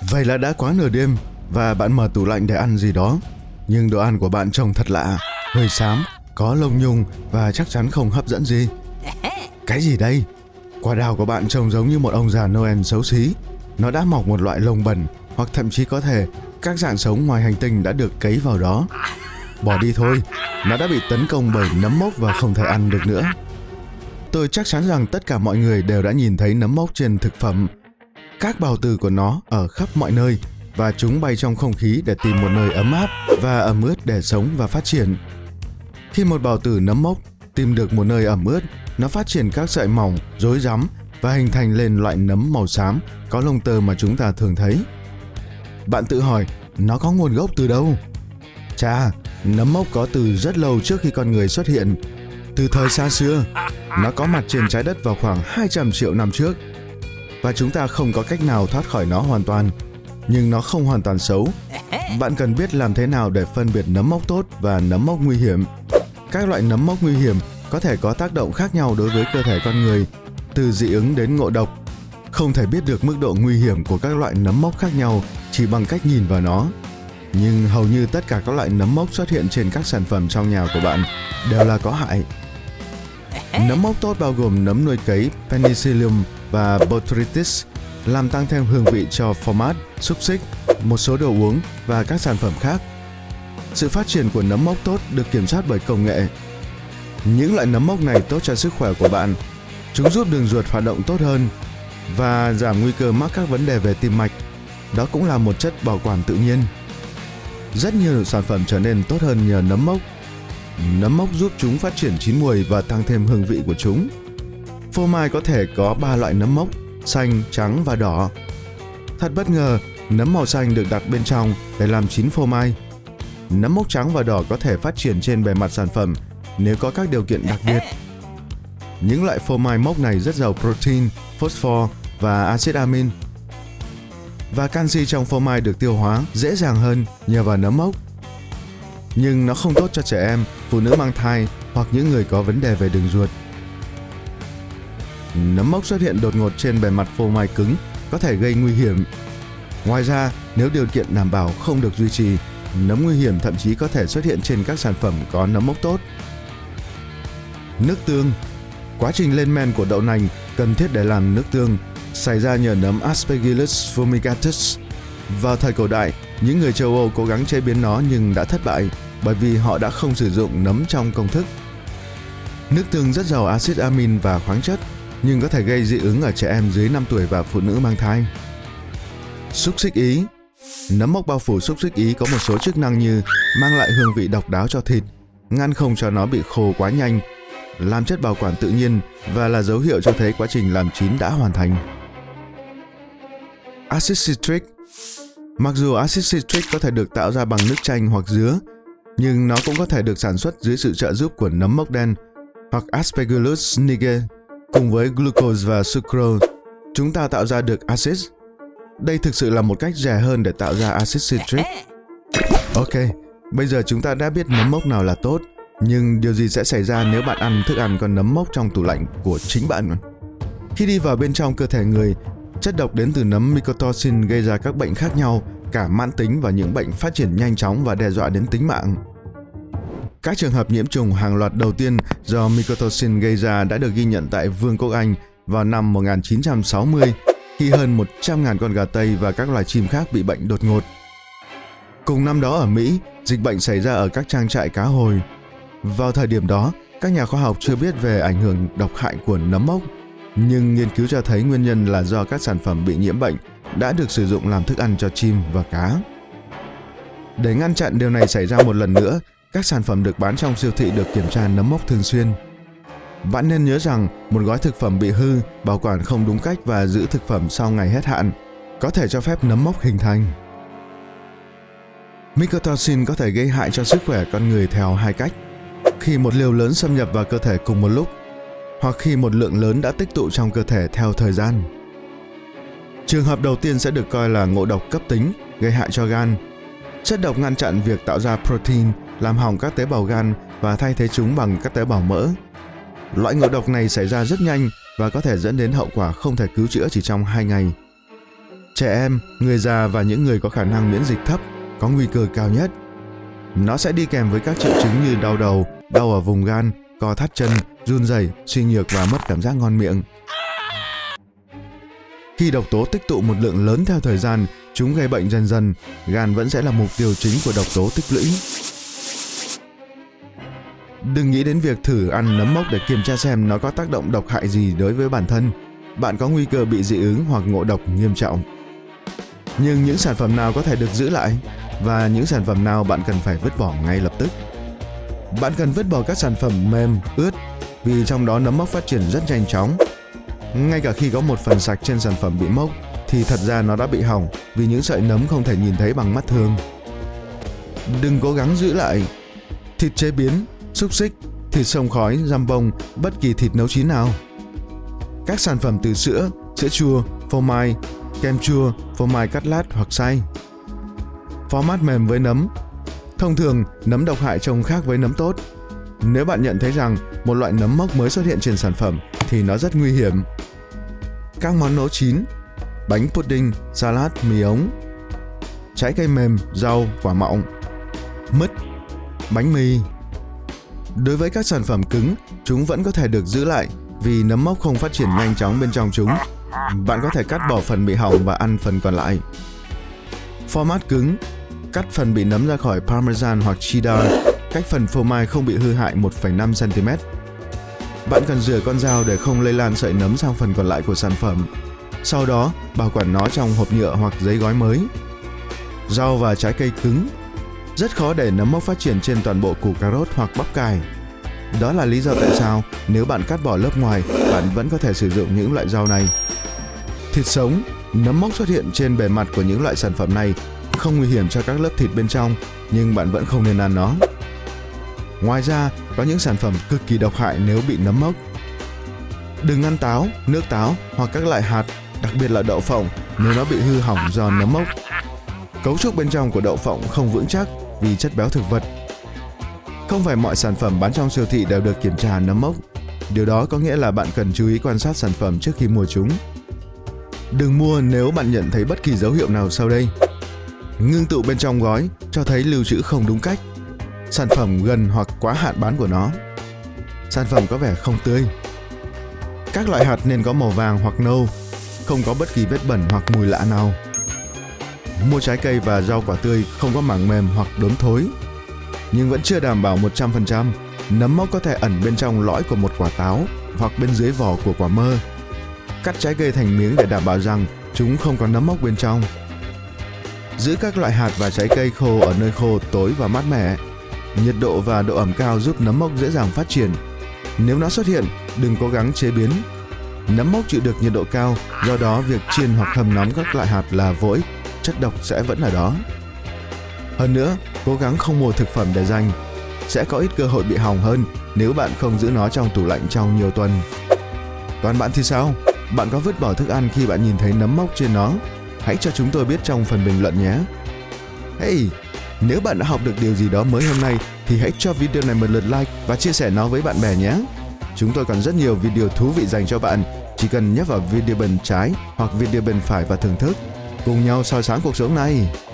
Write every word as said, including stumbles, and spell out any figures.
Vậy là đã quá nửa đêm và bạn mở tủ lạnh để ăn gì đó. Nhưng đồ ăn của bạn trông thật lạ, hơi xám, có lông nhung và chắc chắn không hấp dẫn gì. Cái gì đây? Quả đào của bạn trông giống như một ông già Noel xấu xí. Nó đã mọc một loại lông bẩn, hoặc thậm chí có thể các dạng sống ngoài hành tinh đã được cấy vào đó. Bỏ đi thôi, nó đã bị tấn công bởi nấm mốc và không thể ăn được nữa. Tôi chắc chắn rằng tất cả mọi người đều đã nhìn thấy nấm mốc trên thực phẩm. Các bào tử của nó ở khắp mọi nơi và chúng bay trong không khí để tìm một nơi ấm áp và ẩm ướt để sống và phát triển. Khi một bào tử nấm mốc tìm được một nơi ẩm ướt, nó phát triển các sợi mỏng, rối rắm và hình thành lên loại nấm màu xám có lông tơ mà chúng ta thường thấy. Bạn tự hỏi, nó có nguồn gốc từ đâu? Chà, nấm mốc có từ rất lâu trước khi con người xuất hiện. Từ thời xa xưa, nó có mặt trên trái đất vào khoảng hai trăm triệu năm trước. Và chúng ta không có cách nào thoát khỏi nó hoàn toàn. Nhưng nó không hoàn toàn xấu. Bạn cần biết làm thế nào để phân biệt nấm mốc tốt và nấm mốc nguy hiểm. Các loại nấm mốc nguy hiểm có thể có tác động khác nhau đối với cơ thể con người, từ dị ứng đến ngộ độc. Không thể biết được mức độ nguy hiểm của các loại nấm mốc khác nhau chỉ bằng cách nhìn vào nó. Nhưng hầu như tất cả các loại nấm mốc xuất hiện trên các sản phẩm trong nhà của bạn đều là có hại. Nấm mốc tốt bao gồm nấm nuôi cấy Penicillium và Botrytis, làm tăng thêm hương vị cho format, xúc xích, một số đồ uống và các sản phẩm khác. Sự phát triển của nấm mốc tốt được kiểm soát bởi công nghệ. Những loại nấm mốc này tốt cho sức khỏe của bạn. Chúng giúp đường ruột hoạt động tốt hơn và giảm nguy cơ mắc các vấn đề về tim mạch. Đó cũng là một chất bảo quản tự nhiên. Rất nhiều sản phẩm trở nên tốt hơn nhờ nấm mốc. Nấm mốc giúp chúng phát triển chín mùi và tăng thêm hương vị của chúng. Phô mai có thể có ba loại nấm mốc, xanh, trắng và đỏ. Thật bất ngờ, nấm màu xanh được đặt bên trong để làm chín phô mai. Nấm mốc trắng và đỏ có thể phát triển trên bề mặt sản phẩm nếu có các điều kiện đặc biệt. Những loại phô mai mốc này rất giàu protein, phosphor và axit amin. Và canxi trong phô mai được tiêu hóa dễ dàng hơn nhờ vào nấm mốc. Nhưng nó không tốt cho trẻ em, phụ nữ mang thai hoặc những người có vấn đề về đường ruột. Nấm mốc xuất hiện đột ngột trên bề mặt phô mai cứng có thể gây nguy hiểm. Ngoài ra, nếu điều kiện đảm bảo không được duy trì, nấm nguy hiểm thậm chí có thể xuất hiện trên các sản phẩm có nấm mốc tốt. Nước tương. Quá trình lên men của đậu nành cần thiết để làm nước tương xảy ra nhờ nấm Aspergillus fumigatus. Vào thời cổ đại, những người châu Âu cố gắng chế biến nó nhưng đã thất bại bởi vì họ đã không sử dụng nấm trong công thức. Nước tương rất giàu axit amin và khoáng chất, nhưng có thể gây dị ứng ở trẻ em dưới năm tuổi và phụ nữ mang thai. Xúc xích Ý. Nấm mốc bao phủ xúc xích Ý có một số chức năng như mang lại hương vị độc đáo cho thịt, ngăn không cho nó bị khô quá nhanh, làm chất bảo quản tự nhiên và là dấu hiệu cho thấy quá trình làm chín đã hoàn thành. Acid citric. Mặc dù acid citric có thể được tạo ra bằng nước chanh hoặc dứa, nhưng nó cũng có thể được sản xuất dưới sự trợ giúp của nấm mốc đen hoặc Aspergillus niger. Cùng với glucose và sucrose, chúng ta tạo ra được axit. Đây thực sự là một cách rẻ hơn để tạo ra acid citric. Ok, bây giờ chúng ta đã biết nấm mốc nào là tốt, nhưng điều gì sẽ xảy ra nếu bạn ăn thức ăn có nấm mốc trong tủ lạnh của chính bạn? Khi đi vào bên trong cơ thể người, chất độc đến từ nấm mycotoxin gây ra các bệnh khác nhau, cả mãn tính và những bệnh phát triển nhanh chóng và đe dọa đến tính mạng. Các trường hợp nhiễm trùng hàng loạt đầu tiên do mycotoxin gây ra đã được ghi nhận tại Vương quốc Anh vào năm một nghìn chín trăm sáu mươi, khi hơn một trăm nghìn con gà Tây và các loài chim khác bị bệnh đột ngột. Cùng năm đó ở Mỹ, dịch bệnh xảy ra ở các trang trại cá hồi. Vào thời điểm đó, các nhà khoa học chưa biết về ảnh hưởng độc hại của nấm mốc, nhưng nghiên cứu cho thấy nguyên nhân là do các sản phẩm bị nhiễm bệnh đã được sử dụng làm thức ăn cho chim và cá. Để ngăn chặn điều này xảy ra một lần nữa, các sản phẩm được bán trong siêu thị được kiểm tra nấm mốc thường xuyên. Bạn nên nhớ rằng một gói thực phẩm bị hư, bảo quản không đúng cách và giữ thực phẩm sau ngày hết hạn có thể cho phép nấm mốc hình thành. Mycotoxin có thể gây hại cho sức khỏe con người theo hai cách: khi một liều lớn xâm nhập vào cơ thể cùng một lúc, hoặc khi một lượng lớn đã tích tụ trong cơ thể theo thời gian. Trường hợp đầu tiên sẽ được coi là ngộ độc cấp tính, gây hại cho gan. Chất độc ngăn chặn việc tạo ra protein, làm hỏng các tế bào gan và thay thế chúng bằng các tế bào mỡ. Loại ngộ độc này xảy ra rất nhanh và có thể dẫn đến hậu quả không thể cứu chữa chỉ trong hai ngày. Trẻ em, người già và những người có khả năng miễn dịch thấp có nguy cơ cao nhất. Nó sẽ đi kèm với các triệu chứng như đau đầu, đau ở vùng gan, co thắt chân, run rẩy, suy nhược và mất cảm giác ngon miệng. Khi độc tố tích tụ một lượng lớn theo thời gian, chúng gây bệnh dần dần, gan vẫn sẽ là mục tiêu chính của độc tố tích lũy. Đừng nghĩ đến việc thử ăn nấm mốc để kiểm tra xem nó có tác động độc hại gì đối với bản thân. Bạn có nguy cơ bị dị ứng hoặc ngộ độc nghiêm trọng. Nhưng những sản phẩm nào có thể được giữ lại và những sản phẩm nào bạn cần phải vứt bỏ ngay lập tức? Bạn cần vứt bỏ các sản phẩm mềm, ướt vì trong đó nấm mốc phát triển rất nhanh chóng. Ngay cả khi có một phần sạch trên sản phẩm bị mốc thì thật ra nó đã bị hỏng vì những sợi nấm không thể nhìn thấy bằng mắt thường. Đừng cố gắng giữ lại thịt chế biến, xúc xích, thịt xông khói, jambon, bất kỳ thịt nấu chín nào. Các sản phẩm từ sữa, sữa chua, phô mai, kem chua, phô mai cắt lát hoặc xay. Format mềm với nấm. Thông thường, nấm độc hại trông khác với nấm tốt. Nếu bạn nhận thấy rằng một loại nấm mốc mới xuất hiện trên sản phẩm thì nó rất nguy hiểm. Các món nấu chín, bánh pudding, salad, mì ống, trái cây mềm, rau, quả mọng, mứt, bánh mì. Đối với các sản phẩm cứng, chúng vẫn có thể được giữ lại vì nấm mốc không phát triển nhanh chóng bên trong chúng. Bạn có thể cắt bỏ phần bị hỏng và ăn phần còn lại. Format cứng, cắt phần bị nấm ra khỏi parmesan hoặc cheddar, cách phần phô mai không bị hư hại một phẩy năm xăng ti mét. Bạn cần rửa con dao để không lây lan sợi nấm sang phần còn lại của sản phẩm. Sau đó, bảo quản nó trong hộp nhựa hoặc giấy gói mới. Rau và trái cây cứng. Rất khó để nấm mốc phát triển trên toàn bộ củ cà rốt hoặc bắp cải. Đó là lý do tại sao nếu bạn cắt bỏ lớp ngoài, bạn vẫn có thể sử dụng những loại rau này. Thịt sống, nấm mốc xuất hiện trên bề mặt của những loại sản phẩm này không nguy hiểm cho các lớp thịt bên trong, nhưng bạn vẫn không nên ăn nó. Ngoài ra, có những sản phẩm cực kỳ độc hại nếu bị nấm mốc. Đừng ăn táo, nước táo hoặc các loại hạt, đặc biệt là đậu phộng nếu nó bị hư hỏng do nấm mốc. Cấu trúc bên trong của đậu phộng không vững chắc vì chất béo thực vật. Không phải mọi sản phẩm bán trong siêu thị đều được kiểm tra nấm mốc. Điều đó có nghĩa là bạn cần chú ý quan sát sản phẩm trước khi mua chúng. Đừng mua nếu bạn nhận thấy bất kỳ dấu hiệu nào sau đây. Ngưng tụ bên trong gói cho thấy lưu trữ không đúng cách. Sản phẩm gần hoặc quá hạn bán của nó. Sản phẩm có vẻ không tươi. Các loại hạt nên có màu vàng hoặc nâu, không có bất kỳ vết bẩn hoặc mùi lạ nào. Mua trái cây và rau quả tươi không có mảng mềm hoặc đốm thối. Nhưng vẫn chưa đảm bảo một trăm phần trăm. Nấm mốc có thể ẩn bên trong lõi của một quả táo hoặc bên dưới vỏ của quả mơ. Cắt trái cây thành miếng để đảm bảo rằng chúng không có nấm mốc bên trong. Giữ các loại hạt và trái cây khô ở nơi khô, tối và mát mẻ. Nhiệt độ và độ ẩm cao giúp nấm mốc dễ dàng phát triển. Nếu nó xuất hiện, đừng cố gắng chế biến. Nấm mốc chịu được nhiệt độ cao, do đó việc chiên hoặc hầm nóng các loại hạt là vô ích, chất độc sẽ vẫn ở đó. Hơn nữa, cố gắng không mua thực phẩm để dành. Sẽ có ít cơ hội bị hỏng hơn nếu bạn không giữ nó trong tủ lạnh trong nhiều tuần. Còn bạn thì sao? Bạn có vứt bỏ thức ăn khi bạn nhìn thấy nấm mốc trên nó? Hãy cho chúng tôi biết trong phần bình luận nhé. Hey, nếu bạn đã học được điều gì đó mới hôm nay thì hãy cho video này một lượt like và chia sẻ nó với bạn bè nhé. Chúng tôi còn rất nhiều video thú vị dành cho bạn. Chỉ cần nhấp vào video bên trái hoặc video bên phải và thưởng thức. Cùng nhau soi sáng cuộc sống này.